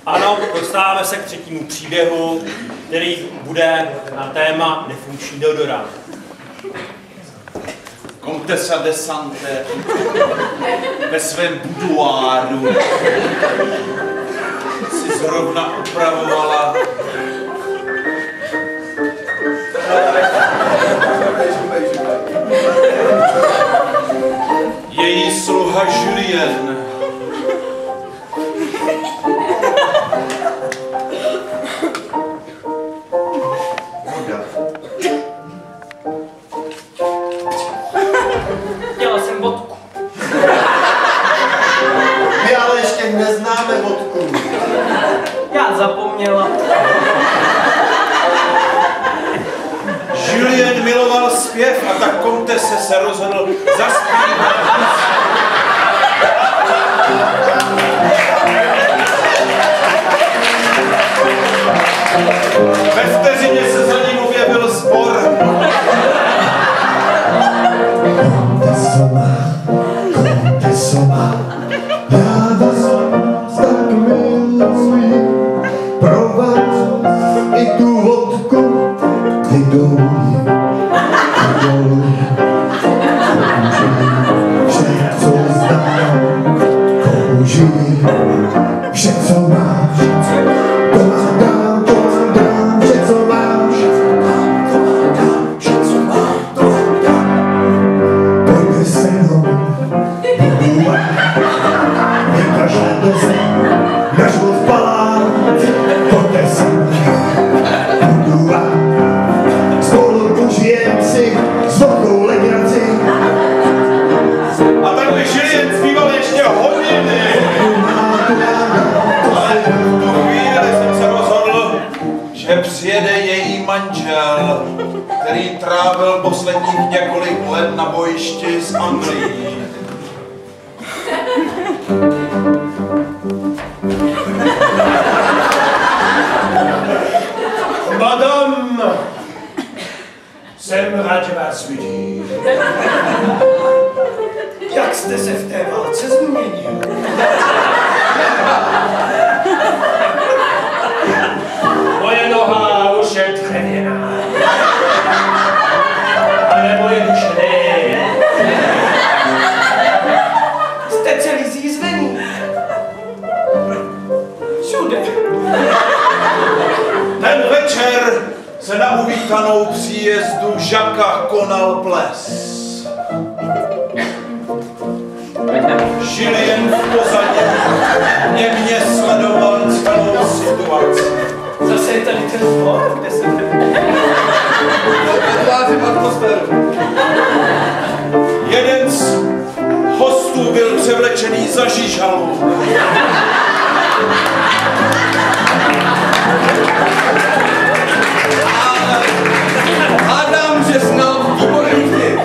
Ano, dostáváme se k třetímu příběhu, který bude na téma nefunkční deodorant. Komtesa de Sante ve svém buduáru si zrovna upravovala její sluha Julien. Chtěla jsem vodku. My ale ještě neznáme vodku. Já zapomněla. Julien miloval zpěv a tak komtese se rozhodl zaspívat. Ve vteřině se za ním objevil sbor. Kontesova, já vás tak miluji, pro vás i tu vodku vydoluji, vše, co znám, použij, vše, co máš, to vám dám, vše, co máš, vše, co mám, to vám dám, pojďme se mnou. Vykašle do zem, náš odpalá, pojďte se budu a spolu užijem si zvodnou legraci. A tak by Julien zpíval ještě hodiny. Ale v tu chvíli jsem se rozhodl, že přijede její manžel, který trávil posledních několik let na bojišti s Anglií. Madame, jsem rád, že vás vidím. Jak jste se v té válce změnil? Moje noha už je dřevěná. Ale moje duše ne. Jste celý zjízvený. Všude. Ten večer se na uvítanou příjezdu Žaka konal ples. Julien v pozadí němě sledoval celou situaci. Zase je tady ten zbor, kde se Jeden z hostů byl převlečený za žížalu. Hádám, že znám výborný vtip.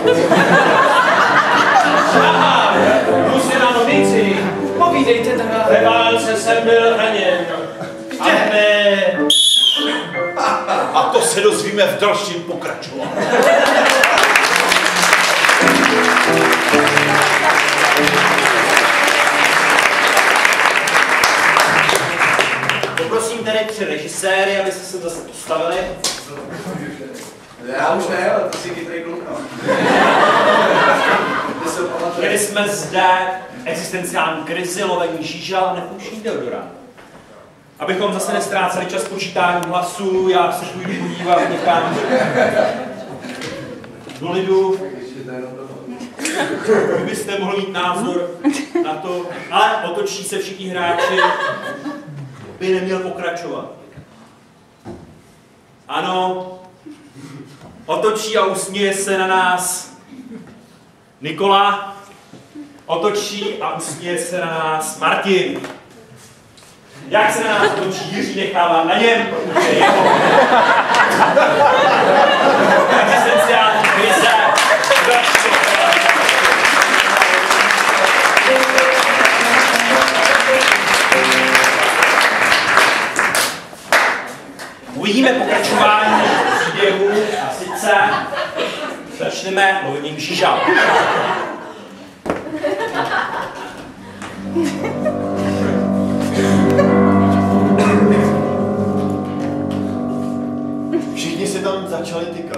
Aha, musím na novici. Povídejte teda. Ve válce jsem byl raněn. Kde? A to se dozvíme v dalším pokračování. Poprosím tedy 3 režiséry, abyste se zase postavili. Já už ne, ale to si chytrý kluk, no. Měli jsme zde existenciální krizi, lovení žížal a nefunkční deodorant. Abychom zase nestráceli čas počítáním hlasů, já se půjdu podívat někam do lidu. Vy byste mohli mít názor na to, ale otočí se všichni hráči, by neměl pokračovat. Ano, otočí a usměje se na nás Nikola, otočí a usměje se na nás Martin. Jak se na nás otočí Jiří, nechávám na něm, protože jeho existenciální krize. Uvidíme pokračování příběhu a sice začneme lovením žížal. začali tykat.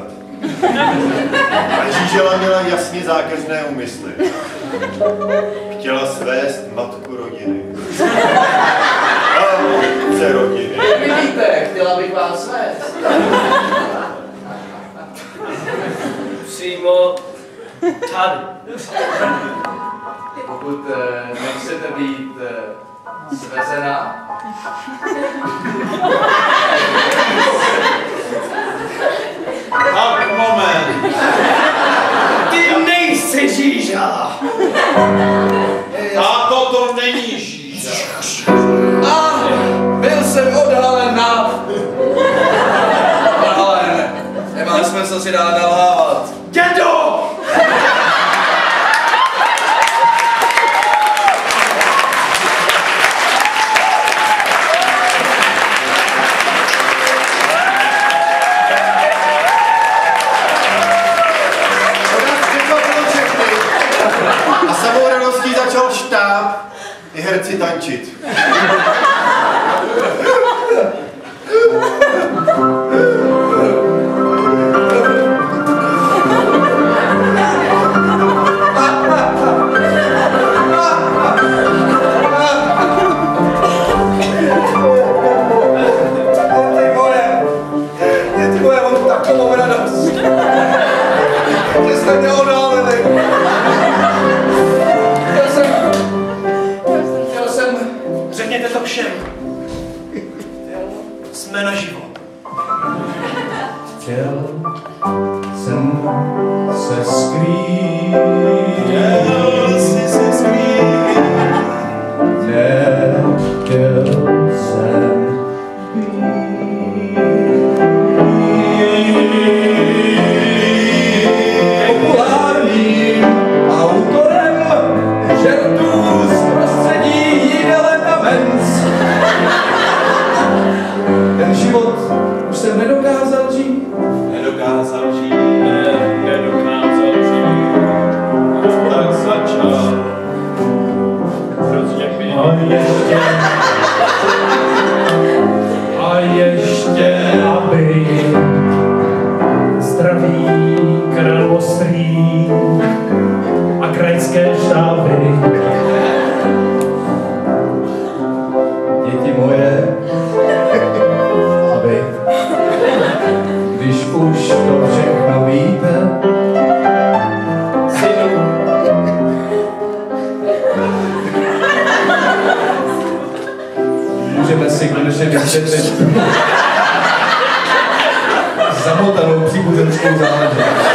A Žížela měla jasně zákeřné úmysly. Chtěla svést matku rodiny. A otce rodiny. Vidíte, chtěla bych vás svést. Přímo tady. Pokud nechcete být svezena, Tak, moment. Ty nejsi Žížala. A toto není Žíža. a byl jsem odhalen na... Ale nemá smysl si dále nalhávat. Dědo! A samou radostí začal štáb i herci tančit. Ty moje, mám takovou radost. Že jste mě odhalili. Chtěl jsem... Řekněte to všem. Jsme naživo. Chtěl jsem se skrýt. Chtěl jsi se skrýt. Nechtěl jsem populárním autorem žertů z prostředí jídelen a menz. Ten život už jsem nedokázal žít. Nedokázal žít. Nedokázal žít. Tak začal. Hrozně pěkně. A ještě, aby zdraví král ostrý a krajské štáby. Děti moje, aby, když už to všechno víte, synu, můžeme si konečně vysvětlit zamotanou příbuzenskou záležitost.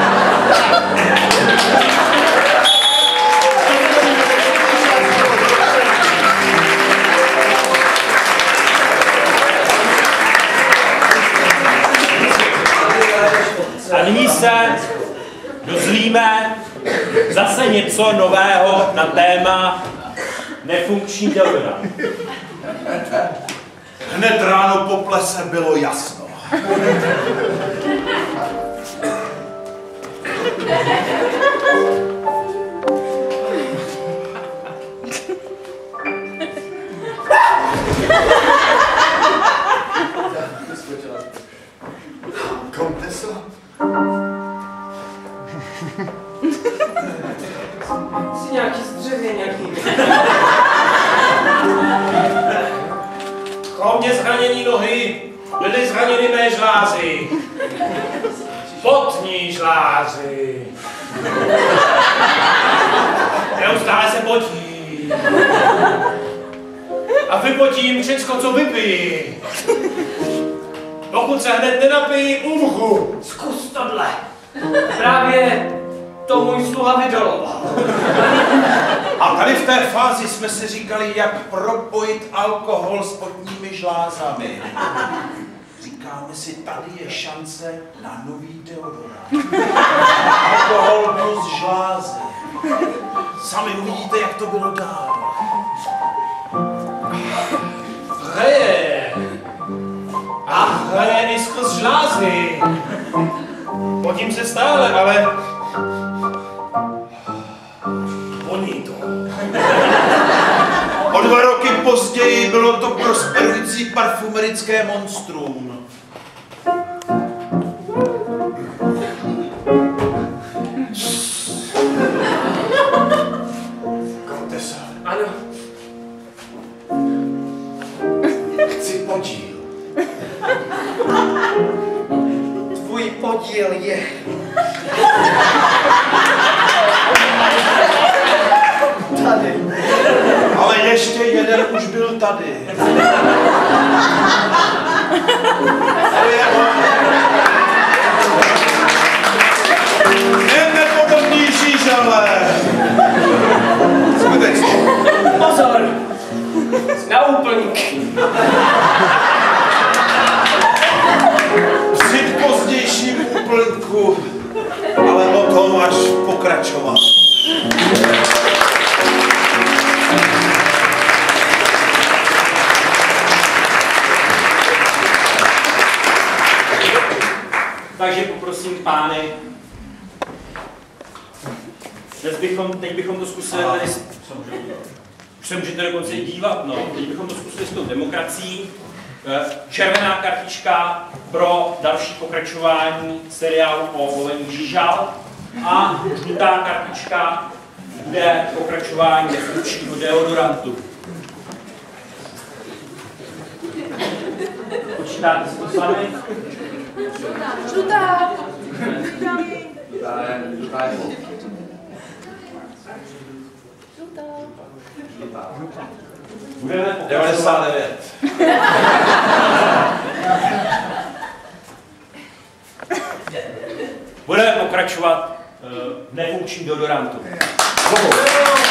A nyní se dozvíme zase něco nového na téma nefunkční deodorant. Hned ráno po plese bylo jasno. Komteso? Jsi nějaký zdřevěněný. Kromě zranění nohy byly zraněny mé žlázy. Potní žlázy. Neustále se potí. A vypotím všecko, co vypiji. Pokud se hned nenapiji, umřu. Zkus tohle. Právě to můj sluha vydoloval. A tady v té fázi jsme si říkali, jak propojit alkohol s potními žlázami. Říkáme si, tady je šance na nový deodorant. Alkohol plus žlázy. Sami uvidíte, jak to bylo dál. Hreje. A hreje i skrz žlázy. Potím se stále, ale voní to. O 2 roky později bylo to prosperující parfumerické monstrum. podíl. Tvůj podíl je... tady. Ale ještě jeden už byl tady. Nepodobný žížale. Skutečně. Pozor! Na úplník. Při pozdějším úplňku, ale o tom až pokračovat. Takže poprosím pány, teď bychom to zkusili tady, už se můžete dokonce dívat, no, teď bychom to zkusili s tou demokracií. Červená kartička pro další pokračování seriálu o volení žížal a žlutá kartička bude pokračování nefunkčního deodorantu. Počítáte si to sami? Žlutá. Budeme 99. Budeme pokračovat v nefunkčním deodorantu.